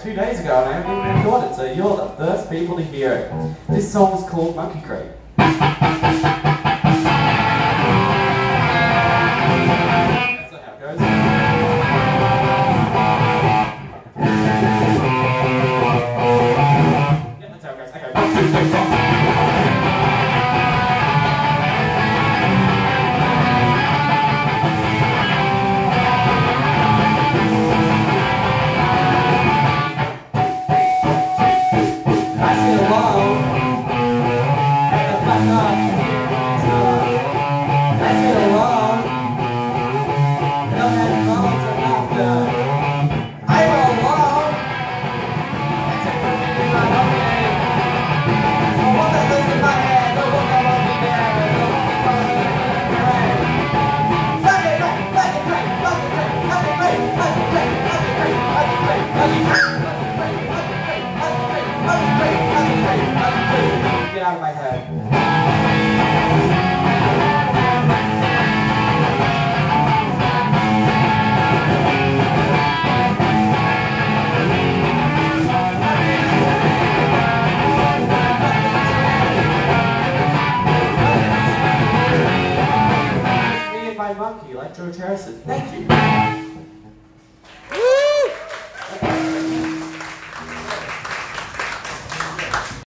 like 2 days ago and I haven't even recorded, so you're the first people to hear it. This song's called Monkey Crate. That's not how it goes. Yeah, that's how it goes. Okay, 1, 2, 3, 4. Get out of my head. Me and my monkey, like George Harrison. Thank you.